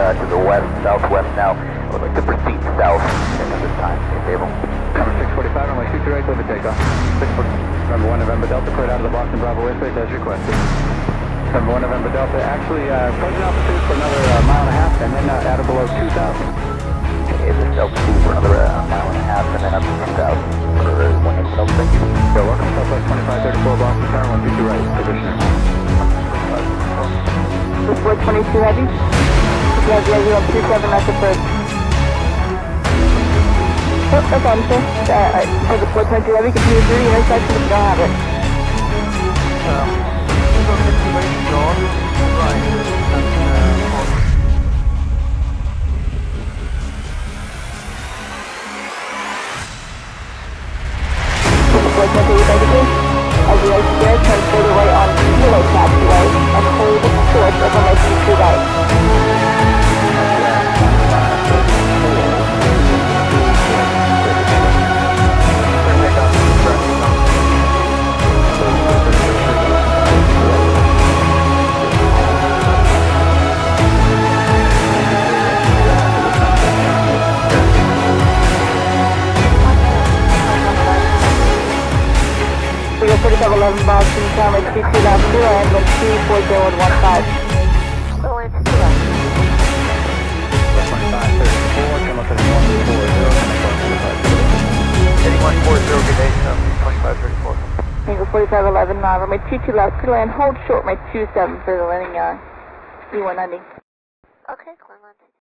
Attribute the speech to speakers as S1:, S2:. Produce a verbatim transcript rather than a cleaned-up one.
S1: uh, to the west, southwest now. I would like to proceed south at this time. Okay, Able.
S2: Number six forty-five, runway two two right, clear for takeoff. six forty-five, November one, November Delta, cleared out of the Boston Bravo airspace as requested. November one, November Delta, actually uh, present altitude for another uh, mile and a half, and then uh, at or below two thousand.
S1: Okay, this altitude for another uh, mile and a half, and then up to two thousand for uh, one November Delta. Thank you.
S2: So welcome, Southwest twenty-five thirty-four, Boston Tower, one two two right, position.
S3: This four twenty-two heavy. You guys are zero two seven, that's the first. Oh, no problem, sir. Uh, for the four twenty-two heavy, continue through the intersection if you don't have it.
S4: Um,
S3: four twenty-two, thank you. As you guys here, turn further right on Kilo Taxiway and hold short of runway two two right. forty-five eleven Boston, runway two two left, zero and wind two four zero one five.
S4: runway two two left.
S2: twenty-five thirty-four, come up at one four zero,
S4: Heading one four zero, good day, twenty-five thirty-four.
S3: Tango forty-five eleven, uh, runway two two left, clear land, hold short, runway two seven for the landing, uh, E one ninety.
S4: Okay, clear land.